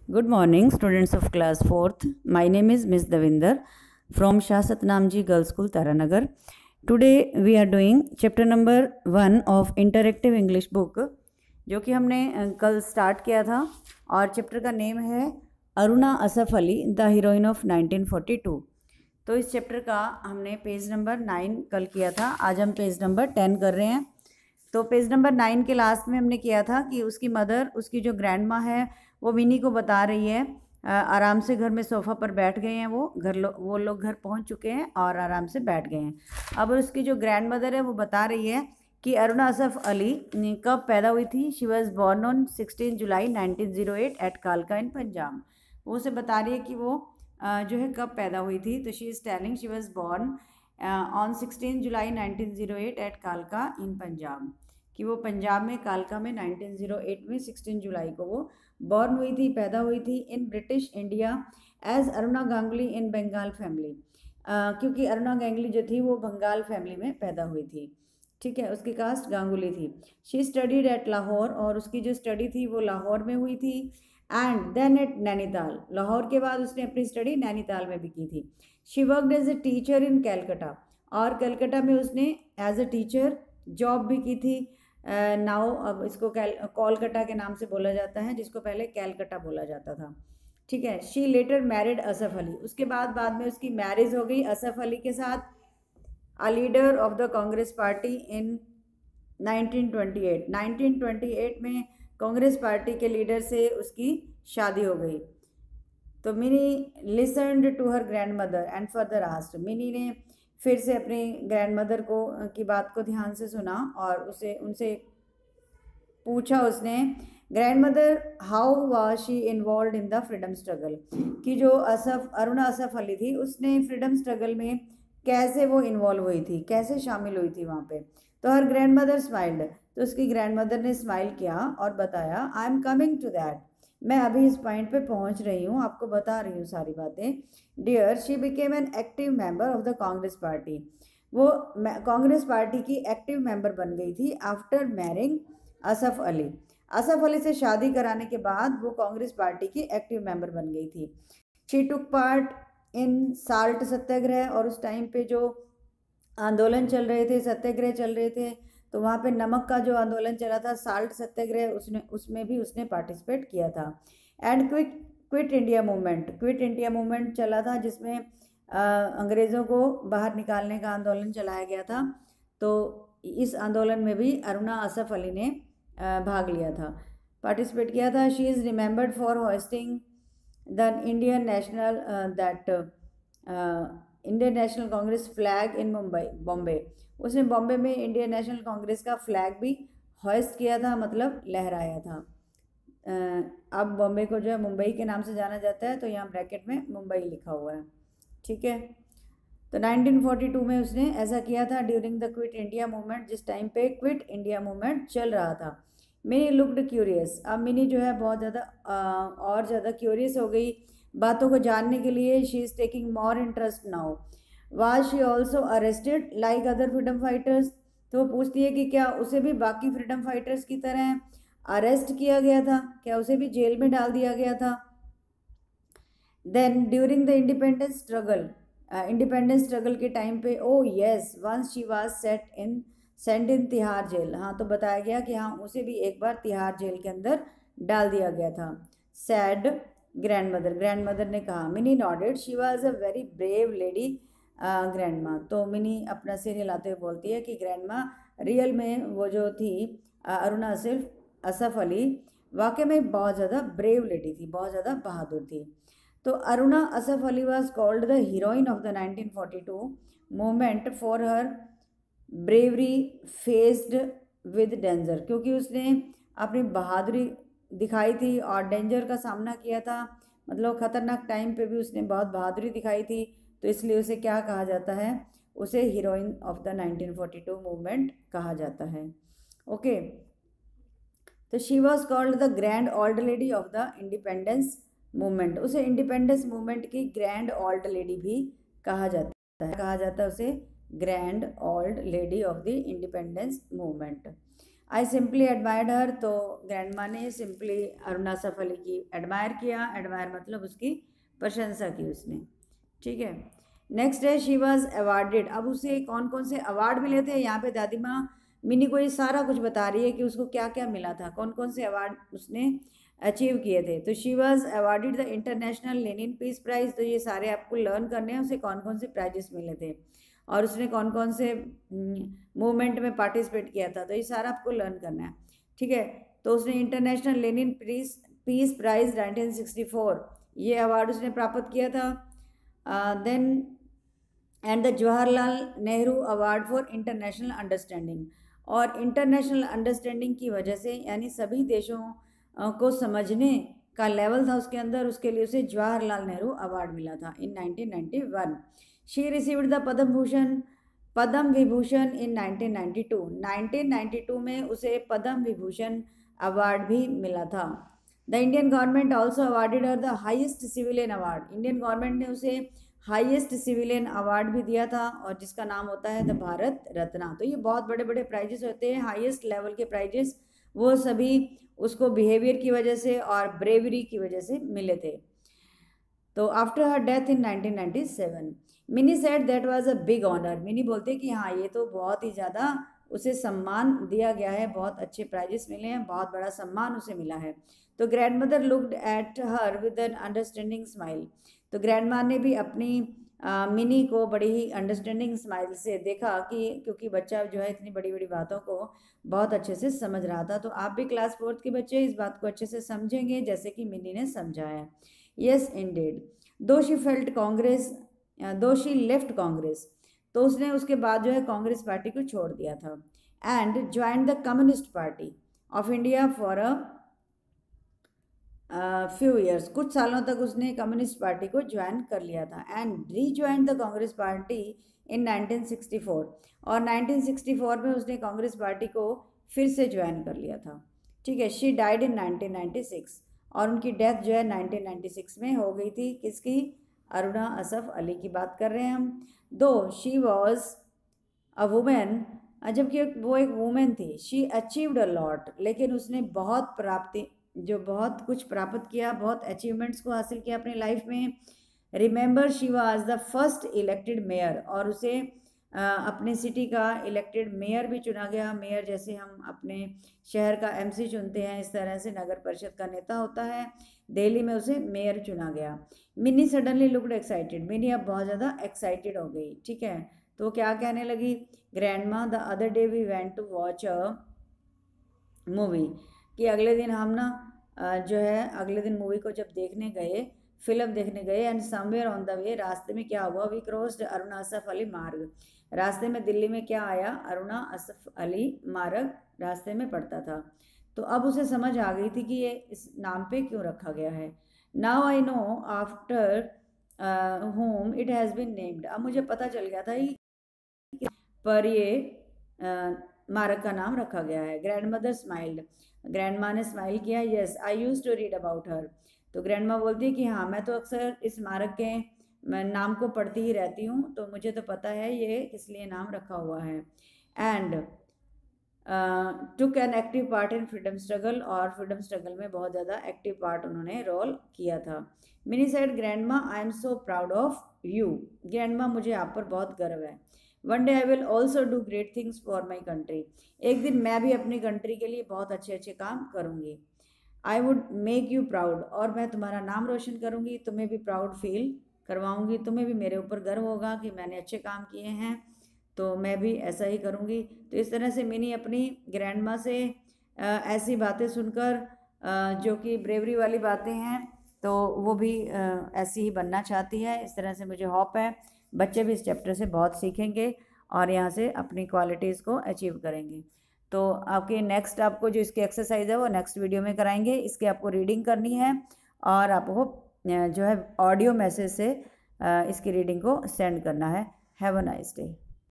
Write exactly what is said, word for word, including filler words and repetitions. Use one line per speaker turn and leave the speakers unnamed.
Good morning, students of class fourth. My name is Miss Davinder from Shah Satnamji Girls School, Taranagar. Today we are doing chapter number one of interactive English book, जो कि हमने कल start किया था, और chapter का name है Aruna Asaf Ali, the heroine of nineteen forty two. तो इस चैप्टर का हमने पेज नंबर नाइन कल किया था, आज हम पेज नंबर टेन कर रहे हैं। तो पेज नंबर नाइन के लास्ट में हमने किया था कि उसकी मदर, उसकी जो ग्रैंड माँ है, वो मिनी को बता रही है, आराम से घर में सोफ़ा पर बैठ गए हैं, वो घर लो वो लोग घर पहुंच चुके हैं और आराम से बैठ गए हैं। अब उसकी जो ग्रैंड मदर है वो बता रही है कि अरुणा असफ अली कब पैदा हुई थी। She was born on sixteen July nineteen zero eight eight कालका इन पंजाब। वो उसे बता रही है कि वो जो है कब पैदा हुई थी। तो she is telling she was born on sixteen July nineteen zero eight eight कालका इन पंजाब, कि वो पंजाब में कालका में नाइनटीन ज़ीरो एट में सिक्सटीन जुलाई को वो बॉर्न हुई थी, पैदा हुई थी in British India as Aruna Ganguly in Bengal family, क्योंकि अरुणा गांगुली जो थी वो बंगाल फैमिली में पैदा हुई थी। ठीक है, उसकी कास्ट गांगुली थी। शी स्टडीड एट लाहौर, और उसकी जो स्टडी थी वो लाहौर में हुई थी। And then at Nainital, Lahore के बाद उसने अपनी स्टडी नैनीताल में भी की थी। She worked as a teacher in Calcutta, और कलकत्ता में उसने एज ए टीचर जॉब भी की थी। नाउ uh, अब इसको कोलकाता के नाम से बोला जाता है, जिसको पहले कैलकटा बोला जाता था। ठीक है। She later married Asaf Ali, उसके बाद बाद में उसकी मैरिज हो गई असफ अली के साथ, a leader of the Congress party in nineteen twenty eight. Nineteen twenty eight में कांग्रेस पार्टी के लीडर से उसकी शादी हो गई। तो Mini listened to her grandmother and further asked, Mini ने फिर से अपनी ग्रैंड मदर को की बात को ध्यान से सुना और उसे उनसे पूछा उसने, grandmother how was she involve in the freedom struggle, कि जो असफ अरुणा असफ अली थी उसने फ्रीडम स्ट्रगल में कैसे वो इन्वॉल्व हुई थी, कैसे शामिल हुई थी वहाँ पे। तो हर ग्रैंड मदर स्माइल्ड, तो उसकी ग्रैंड मदर ने स्माइल किया और बताया, I am coming to that, मैं अभी इस पॉइंट पे पहुंच रही हूँ, आपको बता रही हूँ सारी बातें। Dear she became an active member of the Congress party, वो कांग्रेस पार्टी की एक्टिव मेंबर बन गई थी आफ्टर मैरिंग असफ अली। असफ अली से शादी कराने के बाद वो कांग्रेस पार्टी की एक्टिव मेंबर बन गई थी। She took part in salt Satyagraha, और उस टाइम पे जो आंदोलन चल रहे थे, सत्याग्रह चल रहे थे, तो वहाँ पे नमक का जो आंदोलन चला था, साल्ट सत्याग्रह, उसने उसमें भी उसने पार्टिसिपेट किया था। And quit quit India movement, quit India movement चला था, जिसमें अंग्रेज़ों को बाहर निकालने का आंदोलन चलाया गया था। तो इस आंदोलन में भी अरुणा असफ अली ने आ, भाग लिया था, पार्टिसिपेट किया था। She is remembered for hosting the Indian national that Indian national Congress flag in Mumbai Bombay, उसने बॉम्बे में इंडियन नेशनल कांग्रेस का फ्लैग भी होस्ट किया था, मतलब लहराया था। अब बॉम्बे को जो है मुंबई के नाम से जाना जाता है, तो यहाँ ब्रैकेट में मुंबई लिखा हुआ है। ठीक है। तो नाइनटीन फोर्टी टू में उसने ऐसा किया था during the quit India movement, जिस टाइम पे क्विट इंडिया मूवमेंट चल रहा था। मिनी लुक्ड क्यूरियस, अब मिनी जो है बहुत ज़्यादा और ज़्यादा क्यूरियस हो गई बातों को जानने के लिए। She is taking more interest now. Was she also arrested like other freedom fighters, तो वो पूछती है कि क्या उसे भी बाकी फ्रीडम फाइटर्स की तरह अरेस्ट किया गया था, क्या उसे भी जेल में डाल दिया गया था। Then during the independence struggle, independence struggle के टाइम पे, oh yes once she was set in sent in Tihar jail, हाँ तो बताया गया कि हाँ उसे भी एक बार तिहाड़ जेल के अंदर डाल दिया गया था। Said grandmother, grandmother ने कहा। Mini nodded, she was a very brave lady grand माँ, तो मिनी अपना सिर हिलाते हुए बोलती है कि ग्रैंड माँ रियल में वो जो थी अरुणा असफ असफ अली वाकई में बहुत ज़्यादा ब्रेव लेडी थी, बहुत ज़्यादा बहादुर थी। तो Aruna Asaf Ali was called the heroine of the nineteen forty two movement for her bravery faced with danger, क्योंकि उसने अपनी बहादुरी दिखाई थी और डेंजर का सामना किया था, मतलब ख़तरनाक टाइम पे भी उसने बहुत बहादुरी दिखाई थी, तो इसलिए उसे क्या कहा जाता है, उसे heroine of the nineteen forty two movement कहा जाता है। ओके। तो she was called the grand old lady of the independence movement, उसे इंडिपेंडेंस मूवमेंट की ग्रैंड ओल्ड लेडी भी कहा जाता है, कहा जाता है उसे grand old lady of the independence movement. I simply admired her, तो ग्रैंड माँ ने सिंपली अरुणा असफ अली की एडमायर किया, एडमायर मतलब उसकी प्रशंसा की उसने, ठीक है। नेक्स्ट है शी वॉज अवार्डेड, अब उसे कौन कौन से अवार्ड मिले थे, यहाँ पे दादी माँ मिनी को ये सारा कुछ बता रही है कि उसको क्या क्या मिला था, कौन कौन से अवार्ड उसने अचीव किए थे। तो she was awarded the international Lenin peace prize, तो ये सारे आपको लर्न करने हैं, उसे कौन कौन से प्राइजेस मिले थे और उसने कौन कौन से मूवमेंट में पार्टिसिपेट किया था, तो ये सारा आपको लर्न करना है, ठीक है। तो उसने international Lenin peace peace prize nineteen sixty four ये अवार्ड उसने प्राप्त किया था। Then and the Jawaharlal Nehru award for international understanding, और इंटरनेशनल अंडरस्टैंडिंग की वजह से यानी सभी देशों को समझने का लेवल था उसके अंदर, उसके लिए उसे जवाहरलाल नेहरू अवार्ड मिला था in nineteen ninety one. She received the Padma Bhushan Padma Vibhushan in nineteen ninety two, nineteen ninety two में उसे पद्म विभूषण अवार्ड भी मिला था। The Indian government also awarded her the highest civilian award, Indian government ने उसे हाईएस्ट सिविलियन अवार्ड भी दिया था और जिसका नाम होता है द भारत रत्ना। तो ये बहुत बड़े बड़े प्राइजेस होते हैं, हाईएस्ट लेवल के प्राइजेस, वो सभी उसको बिहेवियर की वजह से और ब्रेवरी की वजह से मिले थे। तो after her death in nineteen ninety seven, Mini said that was a big honour, Mini बोलते कि हाँ ये तो बहुत ही ज़्यादा उसे सम्मान दिया गया है, बहुत अच्छे प्राइजेस मिले हैं, बहुत बड़ा सम्मान उसे मिला है। तो grand mother looked at her with an understanding smile, तो ग्रैंड माँ ने भी अपनी आ, मिनी को बड़ी ही अंडरस्टैंडिंग स्माइल से देखा कि क्योंकि बच्चा जो है इतनी बड़ी बड़ी बातों को बहुत अच्छे से समझ रहा था। तो आप भी क्लास फोर्थ के बच्चे इस बात को अच्छे से समझेंगे जैसे कि मिनी ने समझाया। Yes indeed, though she felt Congress though she left Congress, तो उसने उसके बाद जो है कांग्रेस पार्टी को छोड़ दिया था। And join the Communist Party of India for a few years, कुछ सालों तक उसने कम्युनिस्ट पार्टी को ज्वाइन कर लिया था। And rejoin the Congress party in nineteen sixty four, और नाइनटीन सिक्सटी फोर में उसने कांग्रेस पार्टी को फिर से ज्वाइन कर लिया था, ठीक है। She died in nineteen ninety six, और उनकी डेथ जो है नाइनटीन नाइंटी सिक्स में हो गई थी। किसकी? अरुणा असफ अली की बात कर रहे हैं हम। दो शी वॉज अ वुमेन, जबकि वो एक वुमेन थी, शी अचीव्ड अ लॉट, लेकिन उसने बहुत प्राप्ति जो बहुत कुछ प्राप्त किया, बहुत अचीवमेंट्स को हासिल किया अपनी लाइफ में। Remember she was the first elected mayor, और उसे आ, अपने सिटी का इलेक्टेड मेयर भी चुना गया। मेयर जैसे हम अपने शहर का एमसी चुनते हैं, इस तरह से नगर परिषद का नेता होता है, दिल्ली में उसे मेयर चुना गया। Mini suddenly looked excited, Mini अब बहुत ज़्यादा एक्साइटेड हो गई, ठीक है। तो क्या कहने लगी? Grandma the other day we went to watch a movie, कि अगले दिन हम ना जो है अगले दिन मूवी को जब देखने गए, फिल्म देखने गए, and somewhere on the way, रास्ते में क्या हुआ? वी क्रॉस्ड अरुणा असफ अली मार्ग, रास्ते में दिल्ली में क्या आया? अरुणा असफ अली मार्ग रास्ते में पड़ता था। तो अब उसे समझ आ गई थी कि ये इस नाम पे क्यों रखा गया है। Now I know after whom it has been named, अब मुझे पता चल गया था पर ये मार्ग का नाम रखा गया है। ग्रैंड मदर स्माइल्ड, ग्रैंड माँ ने स्माइल किया। Yes I used to read about her, तो ग्रैंड माँ बोलती है कि हाँ मैं तो अक्सर इस मार्ग के मैं नाम को पढ़ती ही रहती हूँ, तो मुझे तो पता है ये किस लिए नाम रखा हुआ है। And took an active part in freedom struggle, और फ्रीडम स्ट्रगल में बहुत ज़्यादा एक्टिव पार्ट उन्होंने रोल किया था। मिनी सेड ग्रैंड माँ I am so proud of you, grand माँ मुझे आप पर बहुत गर्व है। One day I will also do great things for my country, एक दिन मैं भी अपनी कंट्री के लिए बहुत अच्छे अच्छे काम करूँगी। I would make you proud, और मैं तुम्हारा नाम रोशन करूँगी, तुम्हें भी प्राउड फील करवाऊँगी, तुम्हें भी मेरे ऊपर गर्व होगा कि मैंने अच्छे काम किए हैं, तो मैं भी ऐसा ही करूँगी। तो इस तरह से मिनी अपनी ग्रैंड माँ से आ, ऐसी बातें सुनकर आ, जो कि ब्रेवरी वाली बातें हैं, तो वो भी आ, ऐसी ही बनना चाहती है। इस तरह से मुझे होप है बच्चे भी इस चैप्टर से बहुत सीखेंगे और यहाँ से अपनी क्वालिटीज़ को अचीव करेंगे। तो आपके नेक्स्ट आपको जो इसकी एक्सरसाइज है वो नेक्स्ट वीडियो में कराएंगे। इसकी आपको रीडिंग करनी है और आपको जो है ऑडियो मैसेज से इसकी रीडिंग को सेंड करना है। Have a nice day.